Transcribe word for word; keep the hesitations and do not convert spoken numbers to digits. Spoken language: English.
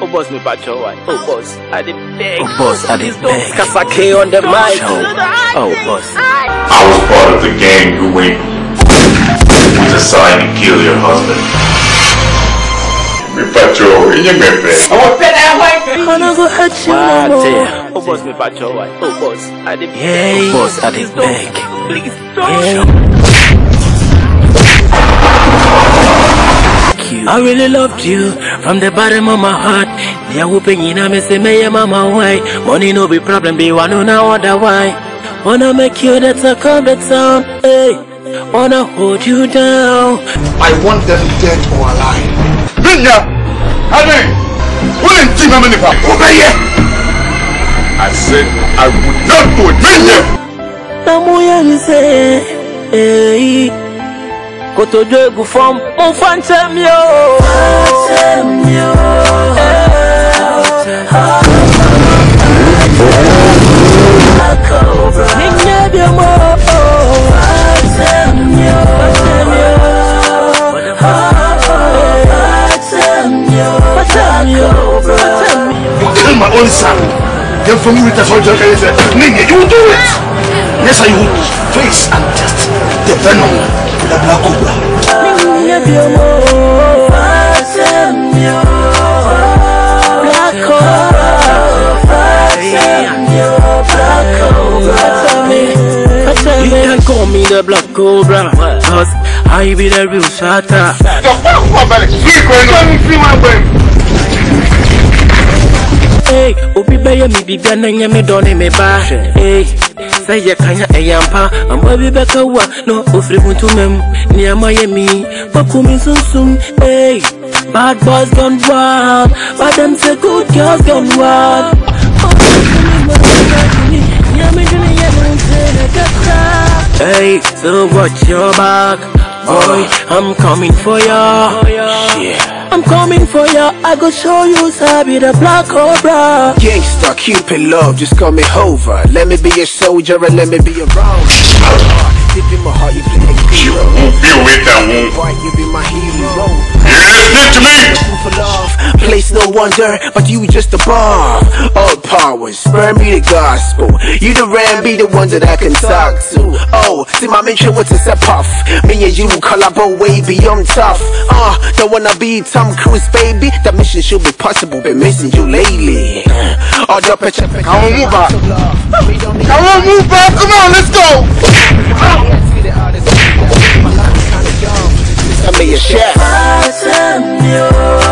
Oh boss me back your wife. Oh boss, I did beg. Oh boss, I did beg. Cause I K on the mic. Oh boss. I was part of the gang who went who decided to kill your husband. Me patrol, you get beg. I want that wife. I'm not gonna hurt you no more. Oh boss me back your wife. Oh boss, I did beg. Yeah, oh boss, I did beg. Please don't. I really loved you from the bottom of my heart. They whooping in a mess, me your mama why. Money no be problem, be one on other why. Wanna make you that I come to town, hey. Wanna hold you down. I want them dead or alive. Minya, Honey, wouldn't you have any power? Over here. I said I would not do it. Minya. Namuya you say, hey. Go to the go from on phantom yo. Phantom yo. A cobra. Minya de mo. Phantom yo. Phantom yo. Phantom yo. You kill my own son. Then for me with the soldier, I said, Minya, you do it. Yes, I would face and just the venom. The black cobra. You can call me the black cobra, cause I be the real shatter. The fuck what about it? Sweet going on me free my brain. Hey, Obi Bayer me be gana me done me ba. Hey. Say ya kanya eyampa amba bi beka wa no ofri buntu mem ni amaye mi pakumi sunsum. Hey, bad boys gone wild, but them say good girls gone wild. Hey, so watch your back, boy, I'm coming for ya. Yeah. I'm coming for ya, I go show you Sabi the black cobra. Gangsta, Cupid love, just call me Hova. Let me be a soldier and let me be a round. Deep in my heart, you play a You won't feel with that one. Why you be my hero? You listening to me? For love, place no wonder, but you just a bomb. All powers, spare me the gospel. You the ram, be the one that I can talk to. Oh, see my mention what's a step off. Me and you collabo way beyond tough. Uh, don't wanna be Tom Cruise, baby. That mission should be possible, been missing you lately. Oh, the picture, I won't move back. I won't move back. Come on, let's go. I made a shot.